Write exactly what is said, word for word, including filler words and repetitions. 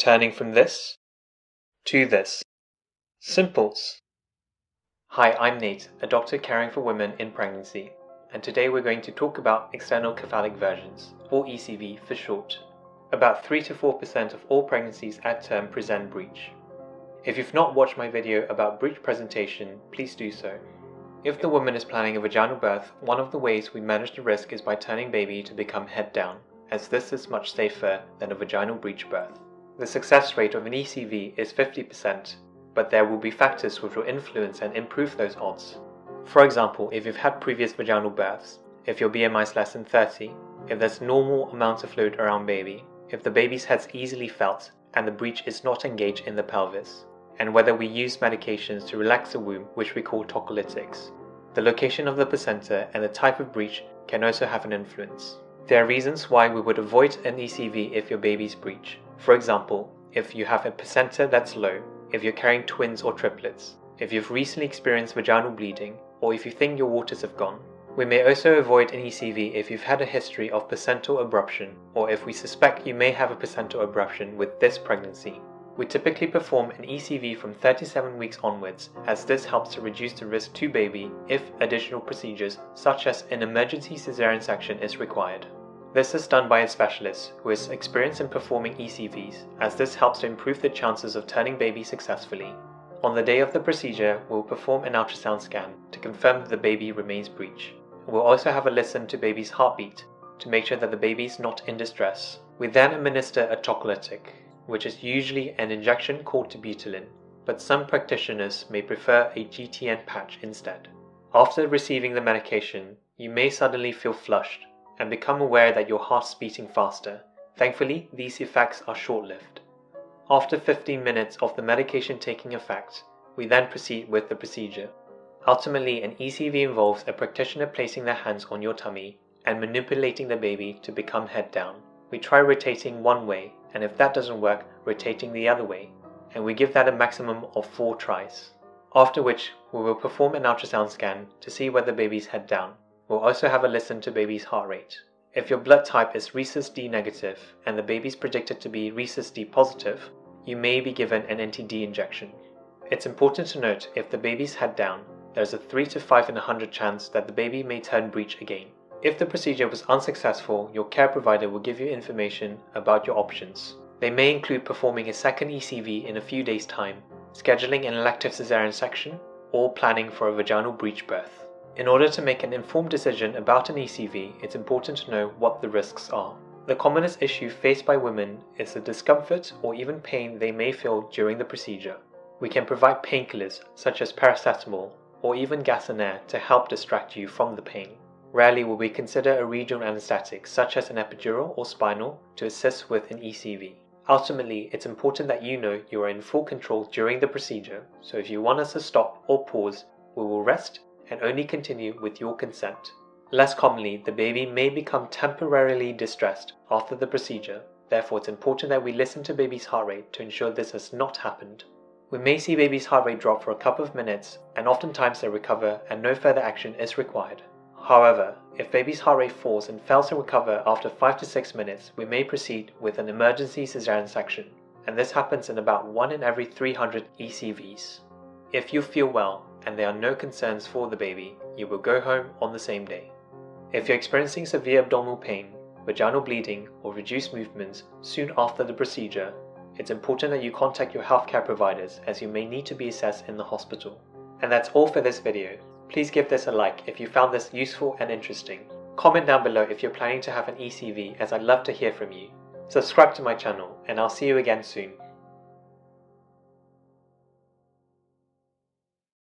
Turning from this to this. Simples. Hi, I'm Nate, a doctor caring for women in pregnancy, and today we're going to talk about external cephalic versions, or E C V for short. About three to four percent of all pregnancies at term present breech. If you've not watched my video about breech presentation, please do so. If the woman is planning a vaginal birth, one of the ways we manage the risk is by turning baby to become head down, as this is much safer than a vaginal breech birth. The success rate of an E C V is fifty percent, but there will be factors which will influence and improve those odds. For example, if you've had previous vaginal births, if your B M I is less than thirty, if there's normal amounts of fluid around baby, if the baby's head's easily felt and the breech is not engaged in the pelvis, and whether we use medications to relax the womb, which we call tocolytics. The location of the placenta and the type of breech can also have an influence. There are reasons why we would avoid an E C V if your baby's breech. For example, if you have a placenta that's low, if you're carrying twins or triplets, if you've recently experienced vaginal bleeding, or if you think your waters have gone. We may also avoid an E C V if you've had a history of placental abruption, or if we suspect you may have a placental abruption with this pregnancy. We typically perform an E C V from thirty-seven weeks onwards, as this helps to reduce the risk to baby if additional procedures such as an emergency cesarean section is required. This is done by a specialist who is experienced in performing E C Vs, as this helps to improve the chances of turning baby successfully. On the day of the procedure, we will perform an ultrasound scan to confirm that the baby remains breech. We'll also have a listen to baby's heartbeat to make sure that the baby is not in distress. We then administer a tocolytic, which is usually an injection called terbutaline, but some practitioners may prefer a G T N patch instead. After receiving the medication, you may suddenly feel flushed and become aware that your heart's beating faster. Thankfully, these effects are short-lived. After fifteen minutes of the medication taking effect, we then proceed with the procedure. Ultimately, an E C V involves a practitioner placing their hands on your tummy and manipulating the baby to become head down. We try rotating one way, and if that doesn't work, rotating the other way, and we give that a maximum of four tries. After which, we will perform an ultrasound scan to see whether baby's head down. We'll also have a listen to baby's heart rate. If your blood type is rhesus D negative and the baby's predicted to be rhesus D positive, you may be given an N T D injection. It's important to note if the baby's head down, there's a three to five in a hundred chance that the baby may turn breech again. If the procedure was unsuccessful, your care provider will give you information about your options. They may include performing a second E C V in a few days' time, scheduling an elective cesarean section, or planning for a vaginal breech birth. In order to make an informed decision about an E C V, it's important to know what the risks are. The commonest issue faced by women is the discomfort or even pain they may feel during the procedure. We can provide painkillers such as paracetamol or even gas and air to help distract you from the pain. Rarely will we consider a regional anesthetic such as an epidural or spinal to assist with an E C V. Ultimately, it's important that you know you are in full control during the procedure, so if you want us to stop or pause, we will rest and only continue with your consent. Less commonly, the baby may become temporarily distressed after the procedure, therefore it's important that we listen to baby's heart rate to ensure this has not happened. We may see baby's heart rate drop for a couple of minutes, and oftentimes they recover and no further action is required. However, if baby's heart rate falls and fails to recover after five to six minutes, we may proceed with an emergency cesarean section, and this happens in about one in every three hundred E C Vs. If you feel well and there are no concerns for the baby, you will go home on the same day. If you're experiencing severe abdominal pain, vaginal bleeding, or reduced movements soon after the procedure, it's important that you contact your healthcare providers as you may need to be assessed in the hospital. And that's all for this video. Please give this a like if you found this useful and interesting. Comment down below if you're planning to have an E C V, as I'd love to hear from you. Subscribe to my channel, and I'll see you again soon.